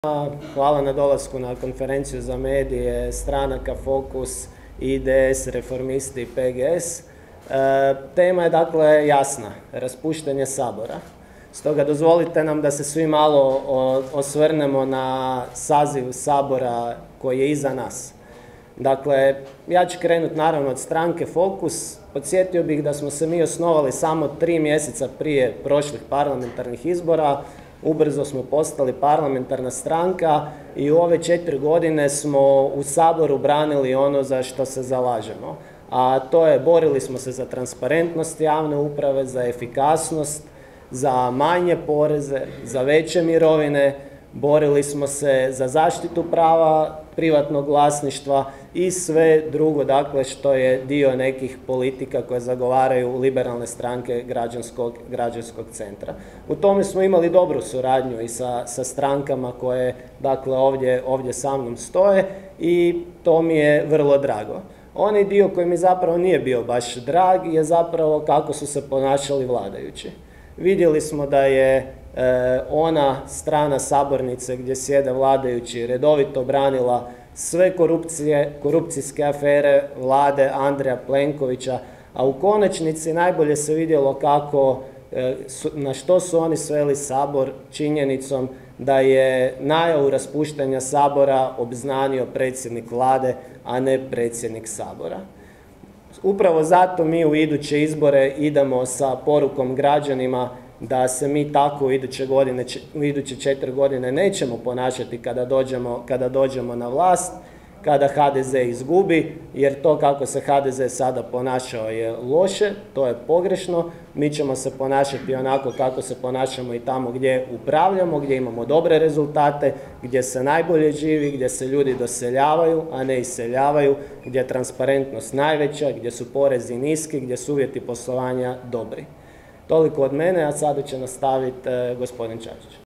Hvala na dolasku na konferenciju za medije stranaka Fokus, IDS, Reformisti i PGS. Tema je dakle jasna, raspuštanje Sabora. Stoga dozvolite nam da se svi malo osvrnemo na saziv Sabora koji je iza nas. Dakle, ja ću krenuti naravno od stranke Fokus. Podsjetio bih da smo se mi osnovali samo 3 mjeseca prije prošlih parlamentarnih izbora. Ubrzo smo postali parlamentarna stranka i u ove 4 godine smo u Saboru branili ono za što se zalažemo. A to je, borili smo se za transparentnost javne uprave, za efikasnost, za manje poreze, za veće mirovine, borili smo se za zaštitu prava privatnog vlasništva i sve drugo, dakle, što je dio nekih politika koje zagovaraju liberalne stranke građanskog centra. U tome smo imali dobru suradnju i sa strankama koje, dakle, ovdje sa mnom stoje i to mi je vrlo drago. Onaj dio koji mi zapravo nije bio baš drag je zapravo kako su se ponašali vladajući. Vidjeli smo da je ona strana sabornice gdje sjede vladajući redovito branila sve korupcijske afere vlade Andreja Plenkovića, a u konačnici najbolje se vidjelo na što su oni sveli Sabor činjenicom da je najavu raspuštanja Sabora obznanio predsjednik vlade, a ne predsjednik Sabora. Upravo zato mi u iduće izbore idemo sa porukom građanima da se mi tako u iduće 4 godine nećemo ponašati kada dođemo na vlast, kada HDZ izgubi, jer to kako se HDZ sada ponašao je loše, to je pogrešno. Mi ćemo se ponašati onako kako se ponašamo i tamo gdje upravljamo, gdje imamo dobre rezultate, gdje se najbolje živi, gdje se ljudi doseljavaju, a ne iseljavaju, gdje je transparentnost najveća, gdje su porezi niski, gdje su uvjeti poslovanja dobri. Toliko od mene, a sada će nastaviti gospodin Čačić.